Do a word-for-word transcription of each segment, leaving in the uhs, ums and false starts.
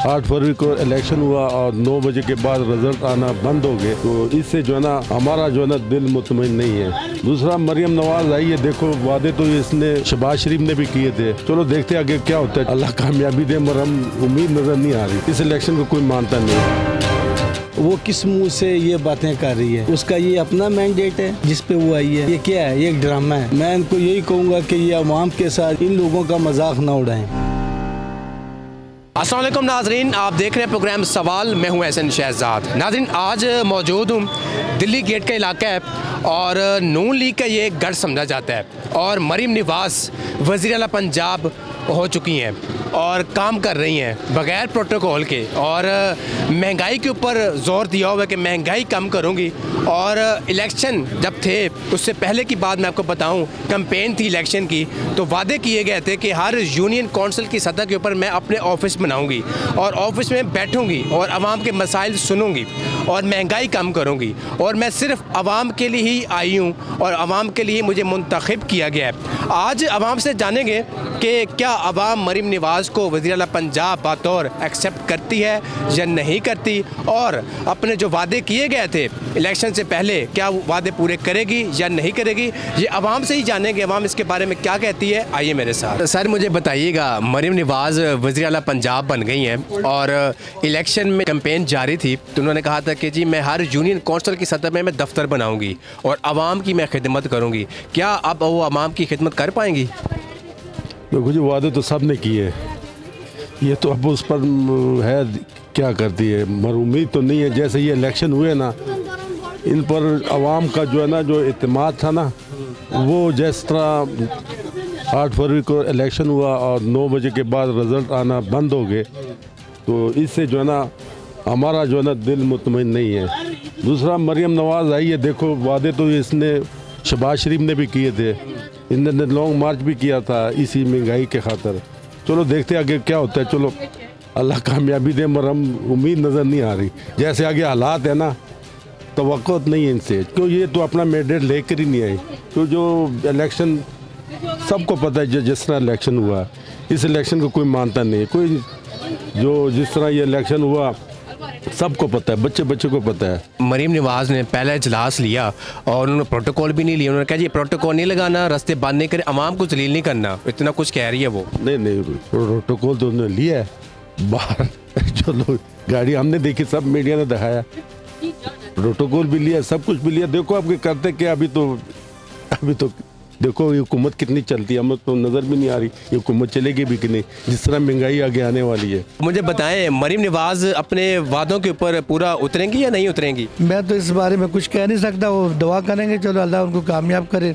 आठ फरवरी को इलेक्शन हुआ और नौ बजे के बाद रिजल्ट आना बंद हो गए, तो इससे जो है ना हमारा जो है ना दिल मुतमईन नहीं है। दूसरा, मरियम नवाज आई है, देखो वादे तो इसने शहबाज शरीफ ने भी किए थे, चलो देखते आगे क्या होता है। अल्लाह कामयाबी दे, मगर हम उम्मीद नजर नहीं आ रही, इस इलेक्शन को कोई मानता नहीं। वो किस मुंह से ये बातें कर रही है, उसका ये अपना मैंडेट है जिस पे वो आई है। ये क्या है, ये एक ड्रामा है। मैं इनको यही कहूँगा कि ये अवाम के साथ इन लोगों का मजाक ना उड़ाएं। अस्सलाम वालेकुम नाजरीन, आप देख रहे हैं प्रोग्राम सवाल। मैं हूं एहसन शहजाद। नाजरीन, आज मौजूद हूं दिल्ली गेट का इलाका है और नून लीग का ये गढ़ समझा जाता है और मरियम नवाज वज़ीर आला पंजाब हो चुकी हैं और काम कर रही हैं बग़ैर प्रोटोकॉल के, और महंगाई के ऊपर ज़ोर दिया हुआ है कि महंगाई कम करूँगी। और इलेक्शन जब थे उससे पहले की बात मैं आपको बताऊं, कैंपेन थी इलेक्शन की, तो वादे किए गए थे कि हर यूनियन काउंसिल की सतह के ऊपर मैं अपने ऑफिस बनाऊंगी और ऑफिस में बैठूंगी और आवाम के मसाइल सुनूंगी और महंगाई कम करूंगी, और मैं सिर्फ आवाम के लिए ही आई हूं और आवाम के लिए मुझे मुंतखब किया गया है। आज आवाम से जानेंगे कि क्या आवाम मरियम नवाज को वज़ीर आला पंजाब बतौर एक्सेप्ट करती है या नहीं करती, और अपने जो वादे किए गए थे इलेक्शन से पहले क्या वो वादे पूरे करेगी या नहीं करेगी, ये आवाम से ही जानेंगे। आवाम इसके बारे में क्या कहती है, आइए मेरे साथ। सर, मुझे बताइएगा, मरियम नवाज वज़ीर आला पंजाब बन गई हैं और इलेक्शन में कैंपेन जारी थी, तो उन्होंने कहा था कि जी मैं हर यूनियन काउंसिल की सतह में मैं दफ्तर बनाऊँगी और आवाम की मैं खिदमत करूँगी। क्या अब वो आवाम की खिदमत कर पाएंगी? देखो जी, वादे तो सब ने किए, ये तो अब उस पर है क्या करती है, मगर उम्मीद तो नहीं है। जैसे ये इलेक्शन हुए ना, इन पर आवाम का जो है ना जो इत्मीनान था ना, वो जिस तरह आठ फरवरी को इलेक्शन हुआ और नौ बजे के बाद रिजल्ट आना बंद हो गए, तो इससे जो है ना हमारा जो है ना दिल मुतमईन नहीं है। दूसरा, मरियम नवाज आई है, देखो वादे तो इसने शहबाज शरीफ ने भी किए थे, इन्होंने लॉन्ग मार्च भी किया था इसी महंगाई के खातर, चलो देखते आगे क्या होता है। चलो अल्लाह कामयाबी दे, मगर हम उम्मीद नज़र नहीं आ रही। जैसे आगे हालात है ना, तवक्को नहीं है इनसे, क्यों ये तो अपना मैंडेट लेकर ही नहीं आई। तो जो इलेक्शन सबको पता है, जिस तरह इलेक्शन हुआ, इस इलेक्शन को कोई मानता नहीं है। कोई जो जिस तरह ये इलेक्शन हुआ सबको पता है, बच्चे बच्चे को पता है। मरियम नवाज ने पहला इजलास लिया और उन्होंने प्रोटोकॉल भी नहीं लिया। उन्होंने कहा जी प्रोटोकॉल नहीं लगाना, रास्ते बंद नहीं करे, आवाम को जलील नहीं करना, इतना कुछ कह रही है वो। नहीं नहीं, प्रोटोकॉल तो उन्होंने लिया है, बाहर जो लोग गाड़ी हमने देखी, सब मीडिया ने दिखाया, प्रोटोकॉल भी लिया, सब कुछ भी लिया। देखो आपके करते क्या, अभी तो अभी तो देखो ये हुकूमत कितनी चलती है, हमें तो नज़र भी नहीं आ रही ये हुकूमत चलेगी भी कि नहीं, जिस तरह महंगाई आगे आने वाली है। मुझे बताएं, मरियम नवाज अपने वादों के ऊपर पूरा उतरेंगी या नहीं उतरेंगी? मैं तो इस बारे में कुछ कह नहीं सकता, वो दुआ करेंगे, चलो अल्लाह उनको कामयाब करे,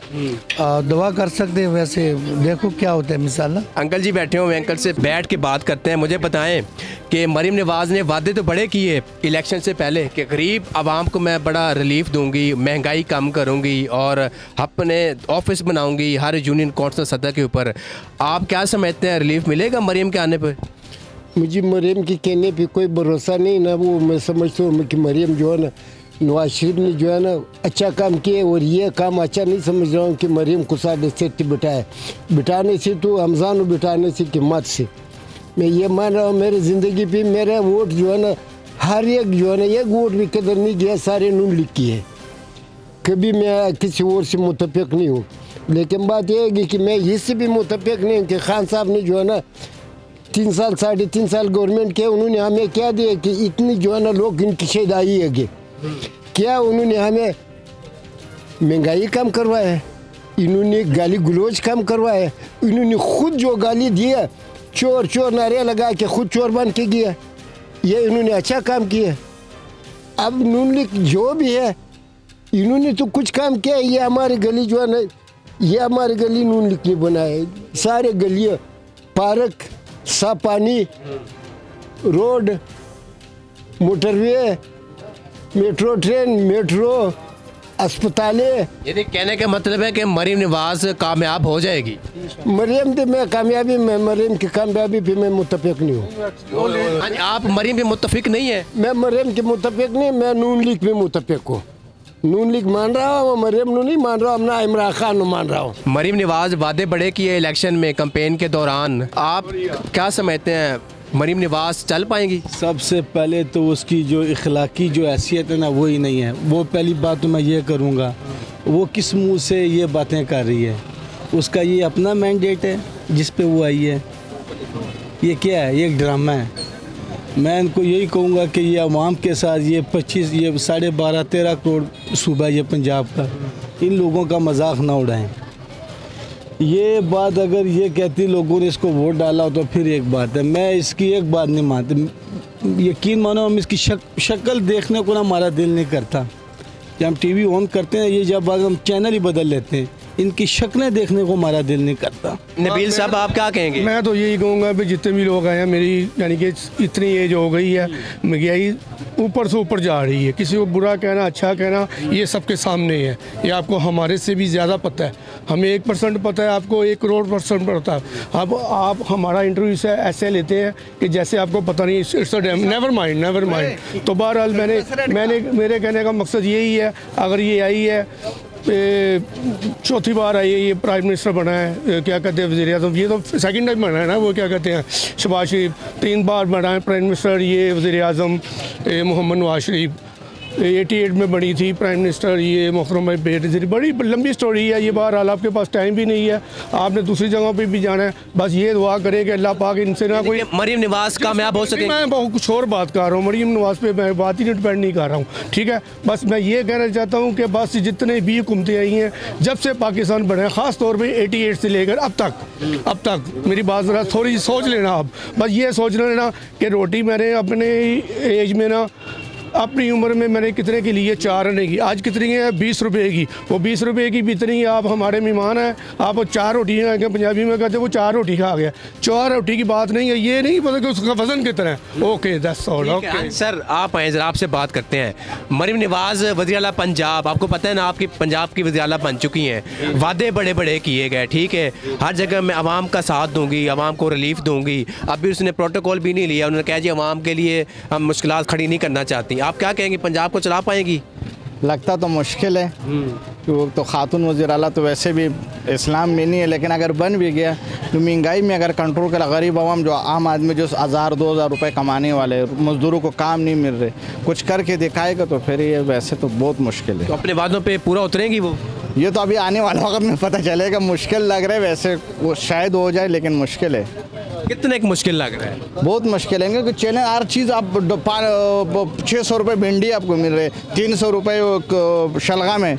दुआ कर सकते हैं। वैसे देखो क्या होता है मिसाल ना। अंकल जी बैठे हुए, अंकल से बैठ के बात करते हैं। मुझे बताएं कि मरियम नवाज ने वादे तो बड़े किए इलेक्शन से पहले कि गरीब आवाम को मैं बड़ा रिलीफ दूंगी, महंगाई कम करूंगी और अपने ऑफिस बनाऊंगी हर यूनियन काउंसिल सतह के ऊपर। आप क्या समझते हैं, रिलीफ मिलेगा मरियम के आने पर? मुझे मरियम के कहने पे कोई भरोसा नहीं ना, वो मैं समझता हूँ कि मरियम जो है ना, नवाज शरीफ ने जो है ना अच्छा काम किया, और ये काम अच्छा नहीं समझ रहा हूँ कि मरियम को साढ़े सेट बिठाए, बिठाने से तो हमजान बिठाने से किम्मत से मैं ये मान रहा हूँ। मेरी ज़िंदगी पे मेरा वोट जो है ना, हर एक जो है ना, एक वोट भी कदर नहीं गया, सारे नून लीग की है, कभी मैं किसी और से मुतफिक नहीं हूँ। लेकिन बात यह है कि मैं इससे भी मुतफिक नहीं हूँ कि खान साहब ने जो है ना तीन साल साढ़े तीन साल गवर्नमेंट किया, उन्होंने हमें क्या दिया कि इतनी जो है ना लोग इनकी शहीदाई है, क्या उन्होंने हमें महंगाई कम करवाया है, इन्होंने गाली गलोच कम करवाया है, इन्होंने खुद जो गाली दिया, चोर चोर नारे लगा के खुद चोर बन के गया, ये इन्होंने अच्छा काम किया। अब नून लीग जो भी है, इन्होंने तो कुछ काम किया। ये हमारी गली जो है ना, ये हमारी गली नून लीग ने बनाए, सारे गलियाँ, पार्क, साफ पानी, road, motorway, metro train, metro, अस्पतालें। यदि कहने का मतलब है कि मरियम नवाज कामयाब हो जाएगी? मरियम तो मैं कामयाबी मैं मरियम की कामयाबी पे मैं मुतफिक नहीं हूँ। आप मरियम पे मुतफिक नहीं है? मैं मरियम के मुतफिक नहीं, मैं नून लीग पे मुतफिक हूँ। नून लीग मान रहा हूँ, मरियम नू नहीं मान रहा हूँ, ना इमरान खान नू मान रहा हूँ। मरियम नवाज वादे बड़े किए इलेक्शन में कैंपेन के दौरान, आप क्या समझते हैं मरीम नवाज चल पाएंगी? सबसे पहले तो उसकी जो इखलाकी जो हैसियत है ना वो ही नहीं है। वो पहली बात तो मैं ये करूँगा, वो किस मुंह से ये बातें कर रही है। उसका ये अपना मैंडेट है जिस पे वो आई है। ये क्या है? ये एक ड्रामा है। मैं इनको यही कहूँगा कि ये अवाम के साथ ये पच्चीस ये साढ़े बारह तेरह करोड़ सूबा ये पंजाब का, इन लोगों का मजाक ना उड़ाएं। ये बात अगर ये कहती लोगों ने इसको वोट डाला हो तो फिर एक बात है, मैं इसकी एक बात नहीं मानता। यकीन मानो हम इसकी शक, शक्ल देखने को ना हमारा दिल नहीं करता। जब हम टीवी ऑन करते हैं ये जब हम चैनल ही बदल लेते हैं, इनकी शक्लें देखने को हमारा दिल नहीं करता। नबील साहब आप क्या कहेंगे? मैं तो यही कहूँगा कि जितने भी लोग आए हैं, मेरी यानी कि इतनी एज हो गई है, महंगाई ऊपर से ऊपर जा रही है। किसी को बुरा कहना अच्छा कहना ये सबके सामने है। ये आपको हमारे से भी ज़्यादा पता है। हमें एक परसेंट पता है, आपको एक करोड़ परसेंट पता है। अब आप हमारा इंटरव्यू से ऐसे लेते हैं कि जैसे आपको पता नहीं। It's never mind never mind तो बहरहाल मैंने मैंने मेरे कहने का मकसद यही है, अगर ये आई है चौथी बार आई है, ये प्राइम मिनिस्टर बना है, क्या कहते हैं वज़ीर आज़म, ये तो सेकंड टाइम बना है ना, वो क्या कहते हैं शहबाज शरीफ, तीन बार बना है प्राइम मिनिस्टर ये वज़ीर आज़म मोहम्मद नवाज शरीफ। अठासी में बनी थी प्राइम मिनिस्टर ये मोहतरम बेनज़ीर। बड़ी लंबी स्टोरी है ये। बहरहाल आपके पास टाइम भी नहीं है, आपने दूसरी जगह पे भी जाना है। बस ये दुआ करें कि अल्लाह पाक इनसे ना कोई मरीम नवाज कामयाब हो सके। मैं बहुत कुछ और बात कर रहा हूँ, मरीम नवाज पे मैं बात ही नहीं डिपेंड नहीं कर रहा हूँ, ठीक है। बस मैं ये कहना चाहता हूँ कि बस जितने भी हुकूमतें आई हैं जब से पाकिस्तान बने, ख़ास तौर पर एटी एट से लेकर अब तक अब तक मेरी बात ज़रा थोड़ी सोच लेना आप। बस ये सोच लेना कि रोटी मैंने अपने एज में ना अपनी उम्र में मैंने कितने की ली है? चार आने की। आज कितनी है? बीस रुपए की। वो बीस रुपए की भी इतनी है। आप हमारे मेहमान हैं, आप चार रोटियाँ आएंगे, पंजाबी में कहते हैं वो चार रोटी खा गया। चार रोटी की बात नहीं है, ये नहीं पता कि उसका वजन कितना है। Okay that's all. Okay sir आप आए जरा आपसे बात करते हैं। मरीम नवाज वज़ीर आला पंजाब, आपको पता है ना आपकी पंजाब की वज़ीर आला बन चुकी हैं। वादे बड़े बड़े किए गए, ठीक है, हर जगह मैं आवाम का साथ दूंगी, आवाम को रिलीफ दूंगी। अभी उसने प्रोटोकॉल भी नहीं लिया, उन्होंने कहा जी आवाम के लिए हम मुश्किलात खड़ी नहीं करना चाहती। आप क्या कहेंगे, पंजाब को चला पाएंगी? लगता तो मुश्किल है कि वो तो खातून वज़ीर आला तो वैसे भी इस्लाम में नहीं है, लेकिन अगर बन भी गया तो महंगाई में अगर कंट्रोल कर, गरीब आवाम जो आम आदमी जो हज़ार दो हज़ार रुपये कमाने वाले, मज़दूरों को काम नहीं मिल रहे, कुछ करके दिखाएगा तो फिर ये वैसे तो बहुत मुश्किल है। तो अपने वादों पे पूरा उतरेंगी वो? ये तो अभी आने वाला वक्त में पता चलेगा। मुश्किल लग रहा है, वैसे वो शायद हो जाए लेकिन मुश्किल है। कितने एक मुश्किल लग रहा है? बहुत मुश्किल है क्योंकि चैनल हर चीज़ आप छः सौ रुपये भिंडी आपको मिल रहे, तीन सौ रुपये शलगा में।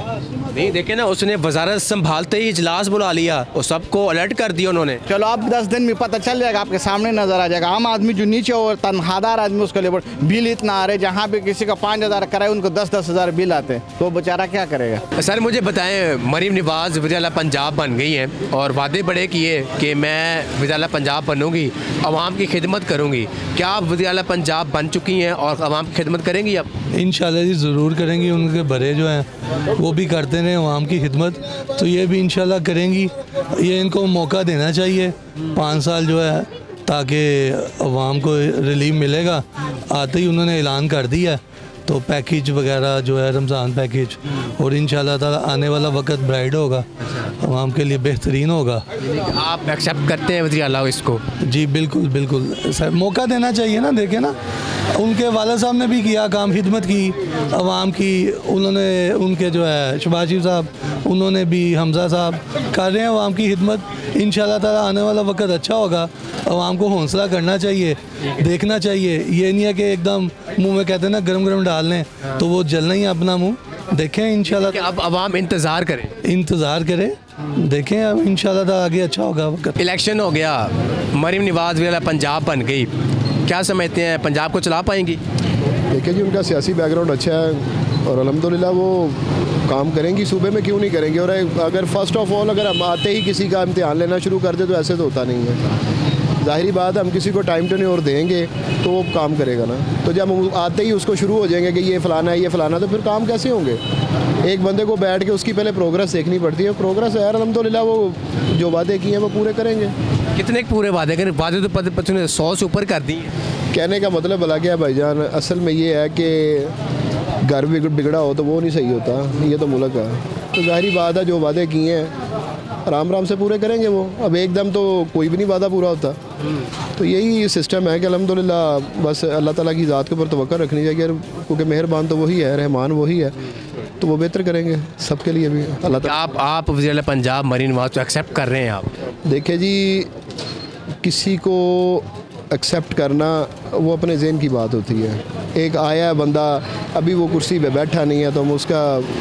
नहीं देखे ना, उसने वजारत संभालते ही इजलास बुला लिया और सबको अलर्ट कर दिया उन्होंने। चलो आप दस दिन में पता चल जाएगा, आपके सामने नजर आ जाएगा। आम आदमी जो नीचे और तनख्वाहदार आदमी उसका लेबर बिल इतना आ रहे, जहाँ पे किसी का पाँच हज़ार कराए उनको दस दस हज़ार बिल आते हैं, तो बेचारा क्या करेगा। सर मुझे बताएं, मरीम नवाज वज़ीर आला पंजाब बन गई हैं और वादे बड़े किए कि मैं वज़ीर आला पंजाब बनूंगी, आवाम की खिदमत करूंगी। क्या आप वज़ीर आला पंजाब बन चुकी हैं और आवाम की खिदमत करेंगी अब? इंशाल्लाह जी ज़रूर करेंगी। उनके बड़े जो हैं वो भी करते रहे आवाम की खिदमत, तो ये भी इंशाल्लाह करेंगी। ये इनको मौका देना चाहिए पाँच साल जो है, ताकि आवाम को रिलीफ मिलेगा। आते ही उन्होंने ऐलान कर दिया तो पैकेज वगैरह जो है रमज़ान पैकेज, और इंशाल्लाह ताला आने वाला वक्त ब्राइट होगा, आवाम के लिए बेहतरीन होगा। आप एक्सेप्ट करते हैं वज़ीर आला इसको? जी बिल्कुल बिल्कुल सर, मौका देना चाहिए ना। देखें ना, उनके वाला साहब ने भी किया काम, खिदमत की आवाम की। उन्होंने उनके जो है शहबाज शरीफ साहब, उन्होंने भी, हमजा साहब कर रहे हैं आवाम की खिदमत। इंशाल्लाह ताला आने वाला वक्त अच्छा होगा। आवाम को हौसला करना चाहिए, देखना चाहिए। ये नहीं है कि एकदम मुंह में कहते हैं ना गरम गरम डाल लें तो वो जलना ही अपना मुंह। देखें इंशाल्लाह, अब आवाम इंतज़ार करें इंतज़ार करें, देखें अब इंशाल्लाह ताला आगे अच्छा होगा वक्त। इलेक्शन हो गया, मरीम नवाज वज़ीर आला पंजाब बन गई, क्या समझते हैं पंजाब को चला पाएंगी? देखिए जी, उनका सियासी बैकग्राउंड अच्छा है और अल्हम्दुलिल्लाह वो काम करेंगी सूबे में, क्यों नहीं करेंगे। और अगर फ़र्स्ट ऑफ ऑल अगर हम आते ही किसी का इम्तिहान लेना शुरू कर दे तो ऐसे तो होता नहीं है। ज़ाहिरी बात, हम किसी को टाइम टर्न और देंगे तो वो काम करेगा ना। तो जब हम आते ही उसको शुरू हो जाएंगे कि ये फ़लाना है ये फ़लाना, तो फिर काम कैसे होंगे। एक बंदे को बैठ के उसकी पहले प्रोग्रेस देखनी पड़ती है। प्रोग्रेस है यार, अल्हम्दुलिल्लाह वो जो वादे किए हैं वो पूरे करेंगे। कितने पूरे वादे करें? वादे तो पता पता सौ से ऊपर कर दी। कहने का मतलब भला क्या है भाईजान, असल में ये है कि घर बिगड़ा हो तो वो नहीं सही होता, ये तो मुल्क है। तो ज़ाहिरी बात है जो वादे किए हैं आराम आराम से पूरे करेंगे वो। अब एकदम तो कोई भी नहीं वादा पूरा होता। तो यही सिस्टम है कि अल्हम्दुलिल्लाह बस अल्लाह ताला की ज़ात के ऊपर तवक्कुल रखनी चाहिए, क्योंकि मेहरबान तो वही है, रहमान वही है, तो वो बेहतर करेंगे सबके लिए भी अल्लाह ताला। आप आप वज़ीर आला पंजाब मरीन नवाज़ को एक्सेप्ट कर रहे हैं आप? देखिए जी, किसी को एक्सेप्ट करना वो अपने ज़हन की बात होती है। एक आया बंदा अभी वो कुर्सी पे बैठा नहीं है तो हम उसका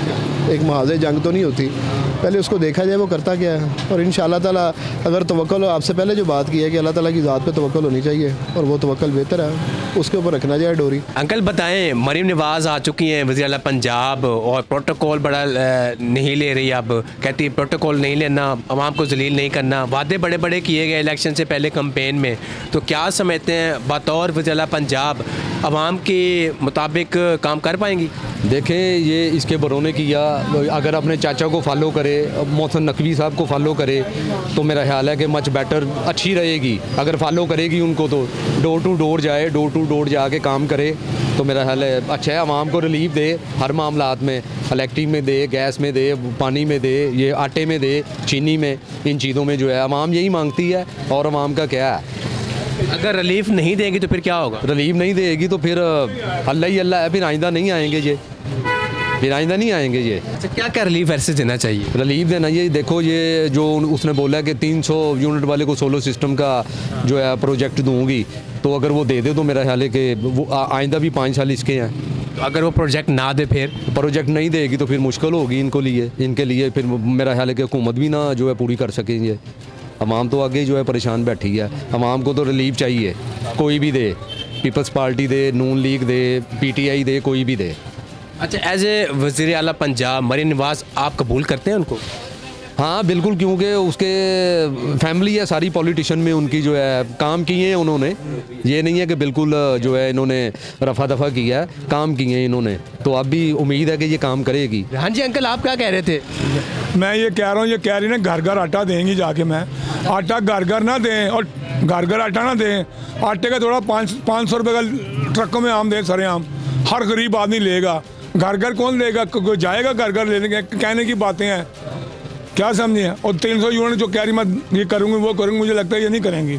एक महाज़े जंग तो नहीं होती, पहले उसको देखा जाए वो करता क्या है। और इंशाअल्लाह ताला अगर तवक्कुल, आपसे पहले जो बात की है कि अल्लाह ताला की ज़ात पे तवक्कुल होनी चाहिए और वो तवक्कुल बेहतर है, उसके ऊपर रखना जाए डोरी। अंकल बताएं, मरीम नवाज़ आ चुकी हैं वज़ीर आला पंजाब और प्रोटोकॉल बड़ा नहीं ले रही, अब कहती है प्रोटोकॉल नहीं लेना, अवाम को जलील नहीं करना, वादे बड़े बड़े किए गए इलेक्शन से पहले कैंपेन में, तो क्या समझते हैं बतौर वज़ीर आला पंजाब अवाम के मुताबिक काम कर पाएंगी? देखें, ये इसके बरों ने किया, अगर अपने चाचा को फॉलो करे, मोहसिन नकवी साहब को फॉलो करे तो मेरा ख्याल है कि मच बेटर अच्छी रहेगी। अगर फॉलो करेगी उनको तो डोर टू डोर जाए, डोर टू डोर जाके काम करे तो मेरा ख्याल है अच्छा है। आवाम को रिलीफ दे हर मामलात में, इलेक्ट्रिक में दे, गैस में दे, पानी में दे, ये आटे में दे, चीनी में, इन चीज़ों में जो है आवाम यही मांगती है। और आवाम का क्या है, अगर रिलीफ नहीं देगी तो फिर क्या होगा? रिलीफ नहीं देगी तो फिर अल्लाह ही अल्लाह है, फिर आइंदा नहीं आएंगे ये, फिर आइंदा नहीं आएंगे ये। अच्छा, क्या क्या रिलीफ ऐसे देना चाहिए? रिलीफ देना ये देखो, ये जो उसने बोला कि तीन सौ यूनिट वाले को सोलर सिस्टम का जो है प्रोजेक्ट दूंगी, तो अगर वो दे दे तो मेरा ख्याल है कि वो आइंदा भी पाँच साल इसके हैं। तो अगर वो प्रोजेक्ट ना दे, फिर प्रोजेक्ट नहीं देगी तो फिर मुश्किल होगी इनको लिए इनके लिए फिर मेरा ख्याल है कि हुकूमत भी ना जो है पूरी कर सकेंगे। अवाम तो आगे जो है परेशान बैठी है, अवाम को तो रिलीफ चाहिए, कोई भी दे, पीपल्स पार्टी दे, नून लीग दे, पीटीआई दे, कोई भी दे। अच्छा, एज ए वज़ीर आला पंजाब मरीम नवाज़ आप कबूल करते हैं उनको? हाँ बिल्कुल, क्योंकि उसके फैमिली है सारी पॉलिटिशियन में उनकी, जो है काम किए हैं उन्होंने, ये नहीं है कि बिल्कुल जो है इन्होंने रफा दफा किया है, काम किए हैं इन्होंने, तो अब भी उम्मीद है कि ये काम करेगी। हाँ जी अंकल, आप क्या कह रहे थे? मैं ये कह रहा हूँ, ये कह रही ना घर घर आटा देंगी, जाके मैं आटा घर घर ना दें और घर घर आटा ना दें, आटे का थोड़ा पाँच पाँच सौ रुपये का ट्रकों में आम दें, सरे आम हर गरीब आदमी लेगा, घर घर कौन लेगा, कोई जाएगा घर घर लेने के? कहने की बातें हैं, क्या समझिए। और तीन सौ यूनिट जो कह रही मैं ये करूँगी वो करूँगी, मुझे लगता है ये नहीं करेंगी,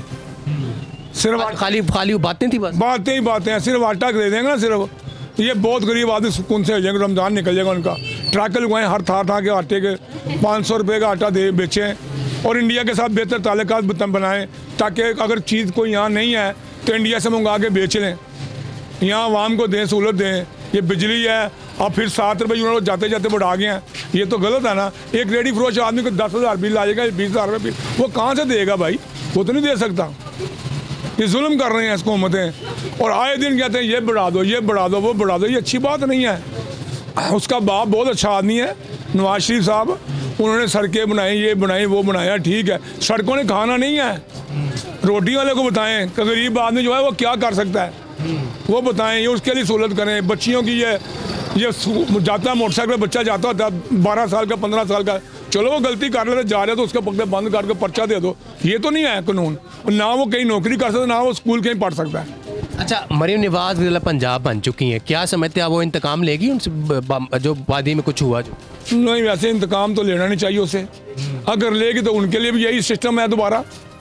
सिर्फ खाली खाली बातें थी, बस बातें ही बातें हैं, सिर्फ आटा दे देंगे ना सिर्फ, ये बहुत गरीब आदमी सुकून से हो जाएंगे, रमज़ान निकल जाएगा उनका। ट्रक लगवाएं हर था था के आटे के, पाँच सौ रुपये का आटा दे बेचें और इंडिया के साथ बेहतर ताल्लुकात बनाएं, ताकि अगर चीज़ कोई यहाँ नहीं है तो इंडिया से मंगा के बेच लें, यहाँ आवाम को दें, सहूलत दें। ये बिजली है, अब फिर सात रुपये यूनिट जाते जाते बढ़ा गए हैं, ये तो गलत है ना। एक रेडी फरोश आदमी को दस हज़ार बिल आ जाएगा, बीस हज़ार रुपये बिल, वो कहाँ से देगा भाई? वो तो नहीं दे सकता। ये जुल्म कर रहे हैं इसको हुकूमतें, और आए दिन कहते हैं ये बढ़ा दो, ये बढ़ा दो, वो बढ़ा दो। ये अच्छी बात नहीं है। उसका बाप बहुत अच्छा आदमी है नवाज शरीफ साहब, उन्होंने सड़कें बनाई, ये बनाई, वो बनाया, ठीक है। सड़कों ने खाना नहीं है, रोटी वाले को बताएं कि गरीब आदमी जो है वो क्या कर सकता है, वो बताएं, ये उसके लिए सहूलत करें। बच्चियों की ये ये जाता मोटरसाइकिल पर बच्चा जाता होता है बारह साल का, पंद्रह साल का, चलो वो गलती कर लेते जा रहे तो उसका पकड़े बंद करके पर्चा दे दो, ये तो नहीं है कानून। ना वो कहीं नौकरी कर सकता, ना वो स्कूल कहीं पढ़ सकता है। अच्छा, मरीम नवाज़ वज़ीर पंजाब बन चुकी हैं, क्या समझते हैं वो इंतकाम लेगी उनसे जो वादी में कुछ हुआ? जो नहीं, वैसे इंतकाम तो लेना नहीं चाहिए उसे, अगर लेगी तो उनके लिए भी यही सिस्टम है दोबारा,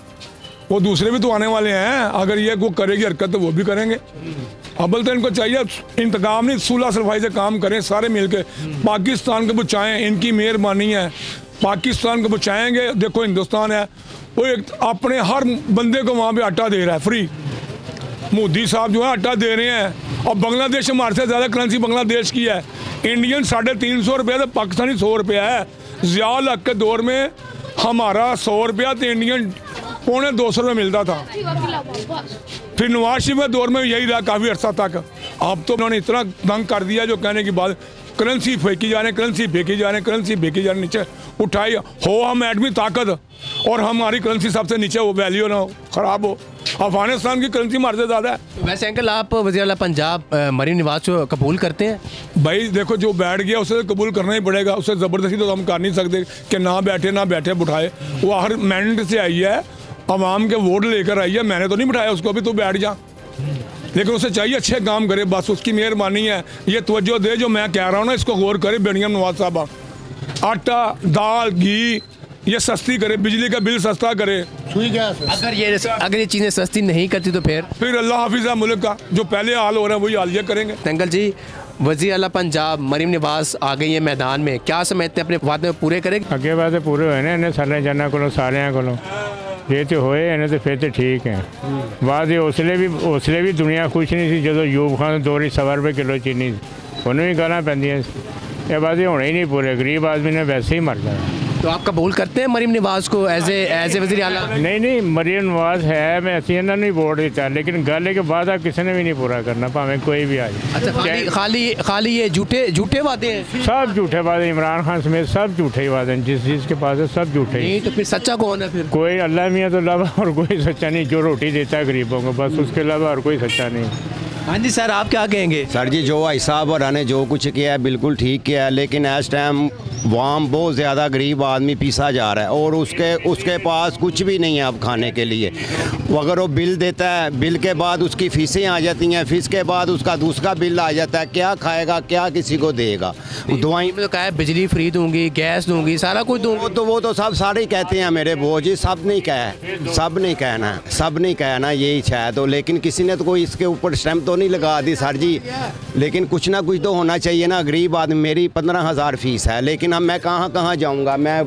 वो दूसरे भी तो आने वाले हैं, अगर ये वो करेगी हरकत तो वो भी करेंगे। अबल तो इनको चाहिए इंतकाम नहीं, सुलह सफाई से काम करें सारे मिलकर, पाकिस्तान को बचाएं, इनकी मेहरबानी है, पाकिस्तान को बचाएंगे। देखो हिंदुस्तान है, वो एक अपने हर बंदे को वहाँ पे आटा दे रहा है फ्री, मोदी साहब जो है आटा दे रहे हैं, और बांग्लादेश हमारे से ज़्यादा करेंसी बांग्लादेश की है। इंडियन साढ़े तीन सौ रुपये तो पाकिस्तानी सौ रुपया है। ज़ियाउल हक के दौर में हमारा सौ रुपया तो इंडियन पौने दो सौ रुपये मिलता था, फिर नवाज शरीफ के दौर में यही रहा काफ़ी अर्सा तक। अब तो उन्होंने इतना तंग कर दिया जो कहने की बात, करेंसी फेंकी जा रहे हैं, करेंसी फेंकी जा रहे हैं, करेंसी फेंकी जा रहे हैं, नीचे उठाई हो हम एडमी ताकत और हमारी करेंसी सबसे नीचे हो, वैल्यू ना हो, ख़राब हो। अफगानिस्तान की करेंसी हमारे से ज़्यादा है। वैसे अंकल, आप वज़ीर आला पंजाब मरीम नवाज़ को कबूल करते हैं? भाई देखो, जो बैठ गया उसे कबूल करना ही पड़ेगा, उसे ज़बरदस्ती तो हम कर नहीं सकते कि ना बैठे ना बैठे बिठाए। वो हर मैंडेट से आई है, आवाम के वोट लेकर आई है, मैंने तो नहीं बिठाया उसको, अभी तो बैठ जा, लेकिन उसे चाहिए अच्छे काम करे, बस उसकी मेहरबानी है। ये तवज्जो दे जो मैं कह रहा हूँ ना, इसको गौर करे। मरीम नवाज़ साहब, आटा, दाल, घी, ये सस्ती करे, बिजली का बिल सस्ता करे। सुई गैस अगर ये अगर ये चीज़ें सस्ती नहीं करती तो फिर फिर अल्लाह हाफिज़ है मुल्क का, जो पहले हाल हो रहा है वही हाल ये करेंगे। अंकल जी, वज़ीर आला पंजाब मरीम नवाज आ गई है मैदान में, क्या समझते हैं अपने वादे पूरे करेंगे? अगे वादे पूरे होए ने इन्हें सारे जन्ना को सारे को ये तो होए इन्हें तो फिर तो ठीक है। वादे हौसले भी हौसले भी दुनिया खुश नहीं सी जो यूब खान दो ही सवा रुपये किलो चीनी उन्होंने भी गाला पैंदियां। ये वादे होने ही नहीं पूरे, गरीब आदमी ने वैसे ही मर जाना। तो आप कबूल करते हैं मरीम नवाज को एज ए एज ए वज़ीर आला? नहीं नहीं, मरीम नवाज है, मैं असी इन्होंने नहीं वोट दिता, लेकिन गल है कि वादा किसी ने भी नहीं पूरा करना, भावें कोई भी आ जाए। अच्छा, खाली खाली खाली ये झूठे झूठे वादे हैं? सब झूठे वादे, इमरान खान समेत सब झूठे ही वादे हैं, जिस चीज़ के पास है सब झूठे ही। नहीं तो फिर सच्चा कौन है? फिर कोई अल्लाह मियाँ तो अलावा और कोई सच्चा नहीं, जो रोटी देता है गरीबों को, बस उसके अलावा और कोई सच्चा नहीं। हाँ जी सर, आप क्या कहेंगे? सर जी, जो भाई साहब और ने जो कुछ किया है बिल्कुल ठीक किया है, लेकिन इस टाइम वाम बहुत ज़्यादा गरीब आदमी पीसा जा रहा है और उसके उसके पास कुछ भी नहीं है अब खाने के लिए। अगर वो बिल देता है, बिल के बाद उसकी फ़ीसें आ जाती हैं, फीस के बाद उसका दूसरा बिल आ जाता है, क्या खाएगा, क्या किसी को देगा? दवाई में तो कहा है बिजली फ्री दूंगी, गैस दूंगी, सारा कुछ दूंगी। वो तो वो तो सब सारे ही कहते हैं मेरे वो जी, सब नहीं कहा, सब नहीं कहना, सब नहीं कहना यही शायद तो, लेकिन किसी ने तो कोई इसके ऊपर स्टैम्प तो नहीं लगा दी सर जी। लेकिन कुछ ना कुछ तो होना चाहिए ना। गरीब आदमी, मेरी पंद्रह हज़ार फीस है, लेकिन अब मैं कहाँ कहाँ जाऊँगा? मैं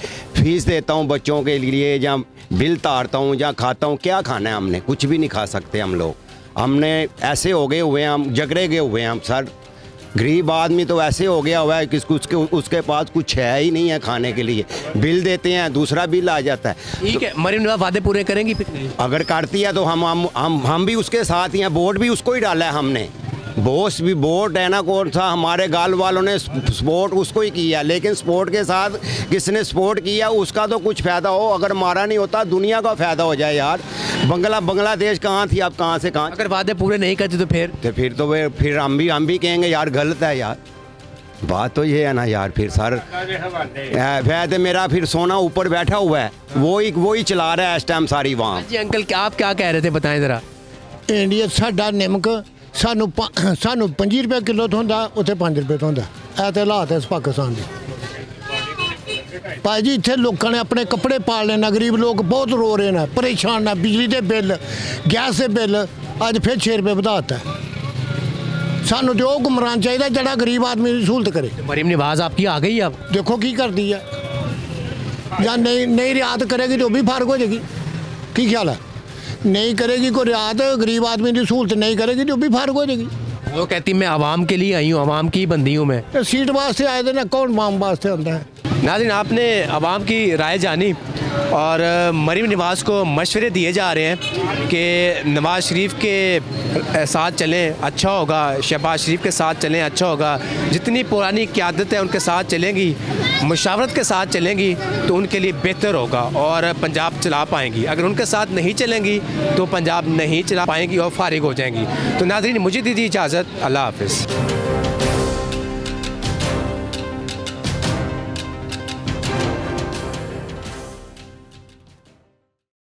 फीस देता हूँ बच्चों के लिए, या बिल तारता हूँ, या खाता हूँ, क्या खाना है हमने? कुछ भी नहीं खा सकते हम लोग। हमने ऐसे हो गए हुए हैं, हम जगरे गए हुए हैं हम सर। गरीब आदमी तो ऐसे हो गया हुआ है कि उसके उसके पास कुछ है ही नहीं है खाने के लिए। बिल देते हैं, दूसरा बिल आ जाता है। ठीक है, मरीम नवाज वादे पूरे करेंगी? अगर करती है तो हम हम हम हम भी उसके साथ ही हैं। वोट भी उसको ही डाला है हमने। बोस भी वोट है ना, कौन सा हमारे गाल वालों ने सपोर्ट उसको ही किया, लेकिन सपोर्ट के साथ किसने सपोर्ट किया उसका तो कुछ फ़ायदा हो। अगर मारा नहीं होता दुनिया का फ़ायदा हो जाए यार। बंगला बांग्लादेश कहाँ थी, अब कहाँ से कहाँ? अगर वादे पूरे नहीं करते तो फिर तो फिर तो वे फिर हम भी हम भी कहेंगे यार गलत है यार। बात तो ये है ना यार। फिर सर वैसे मेरा फिर सोना ऊपर बैठा हुआ है, वो ही वो ही चला रहा है इस टाइम सारी वहाँ। जी अंकल, क्या आप क्या कह रहे थे, बताएं ज़रा। इंडिया साडा निमक सानू सानू पंजी रुपये किलो थोंदा, उत्थे पाँच रुपये थोंदा। ऐ ते हालात है इस पाकिस्तान दी भाई जी। इत्थे लोगों ने अपने कपड़े पाल लेना, गरीब लोग बहुत रो रहे हैं, परेशान है। बिजली के बिल, गैस के बिल अज फिर छे रुपये बढ़ाता है। सानू तो गुमरान चाहिए जड़ा गरीब आदमी की सहूलत करे। मरीम नवाज आपकी आ गई, अब देखो की करती है, या नहीं नहीं रियायत करेगी तो भी फारग हो जाएगी। की ख्याल है? नहीं करेगी कोई रियायत, गरीब आदमी की सहूलत नहीं करेगी तो भी फारग हो जाएगी। वो कहती मैं आवाम के लिए आई हूँ, आवाम की बंदी हूँ मैं। सीट वास्ते आए थे ना, कौन आवाम वास्ते आता है? नाज़रीन, आपने आवाम की राय जानी और मरीम नवाज को मशवरे दिए जा रहे हैं कि नवाज शरीफ के साथ चलें अच्छा होगा, शहबाज शरीफ के साथ चलें अच्छा होगा। जितनी पुरानी क़यादत है उनके साथ चलेंगी, मुशावरत के साथ चलेंगी तो उनके लिए बेहतर होगा और पंजाब चला पाएंगी। अगर उनके साथ नहीं चलेंगी तो पंजाब नहीं चला पाएंगी और फारिग हो जाएंगी। तो नाज़रीन, मुझे दीजिए इजाज़त, अल्लाह हाफ़िज़।